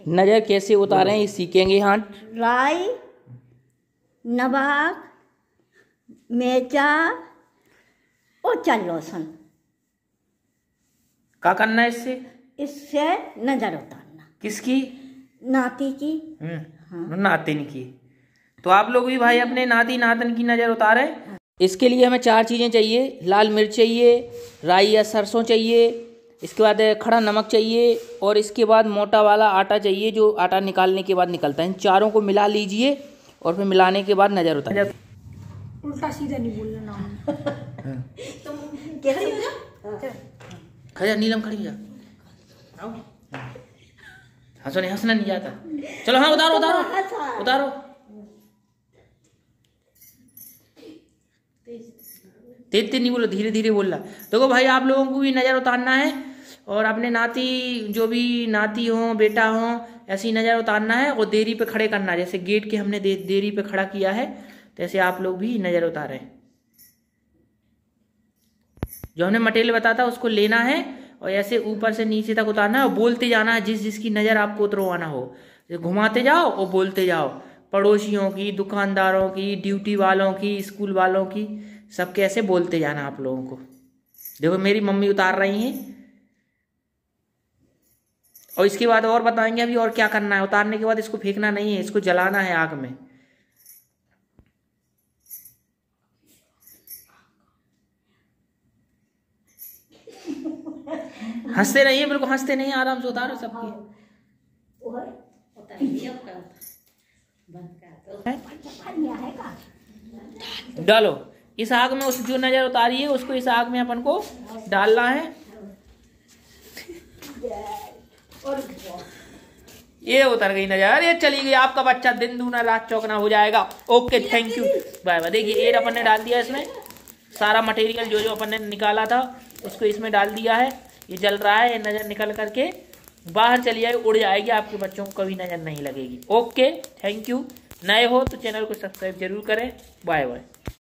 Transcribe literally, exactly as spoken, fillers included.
नजर कैसे उतारें ये सीखेंगे। हाँ, राई, नमक, मिर्चा और चल लहसुन। क्या करना है इससे? इससे नजर उतारना। किसकी? नाती की। हम्म, नातिन की। तो आप लोग भी भाई अपने नाती नातन की नजर उतारे। इसके लिए हमें चार चीजें चाहिए। लाल मिर्च चाहिए, राई या सरसों चाहिए, इसके बाद खड़ा नमक चाहिए और इसके बाद मोटा वाला आटा चाहिए जो आटा निकालने के बाद निकलता है। इन चारों को मिला लीजिए और फिर मिलाने के बाद नजर उतारिए। उल्टा सीधा नहीं बोलना नाम। तुम कैसे हो जा? खजा नीलम खड़ी जा। हंसो नहीं, हंसना नहीं जाता। चलो हाँ उतारो उतारो उतारो। तेज तेज नहीं बोलो, धीरे धीरे बोल रहा। देखो भाई आप लोगों को भी नजर उतारना है और अपने नाती जो भी नाती हो बेटा हो ऐसी नजर उतारना है और देरी पे खड़े करना है। जैसे गेट के हमने दे, देरी पे खड़ा किया है तैसे आप लोग भी नजर उतारें। जो हमने मटेरियल बताता उसको लेना है और ऐसे ऊपर से नीचे तक उतारना है और बोलते जाना है जिस जिसकी नजर आपको उतरवाना हो। घुमाते जाओ और बोलते जाओ। पड़ोसियों की, दुकानदारों की, ड्यूटी वालों की, स्कूल वालों की, सबके ऐसे बोलते जाना आप लोगों को। देखो मेरी मम्मी उतार रही हैं और इसके बाद और बताएंगे अभी और क्या करना है। उतारने के बाद इसको फेंकना नहीं है, इसको जलाना है आग में। हंसते नहीं है, बिल्कुल हंसते नहीं, आराम से उतारो सबकी। डालो इस आग में, उस जो नजर उतारी है उसको इस आग में अपन को डालना है। ये उतर गई नजर, ये चली गई। आपका बच्चा दिन दूना रात चौगुना हो जाएगा। Okay thank you, bye bye. देखिए एयर अपन ने डाल दिया इसमें, सारा मटेरियल जो जो अपन ने निकाला था उसको इसमें डाल दिया है। ये जल रहा है, ये नजर निकल करके बाहर चली जाएगी, उड़ जाएगी। आपके बच्चों को कभी नजर नहीं लगेगी। Okay thank you. नए हो तो चैनल को सब्सक्राइब जरूर करें। Bye bye.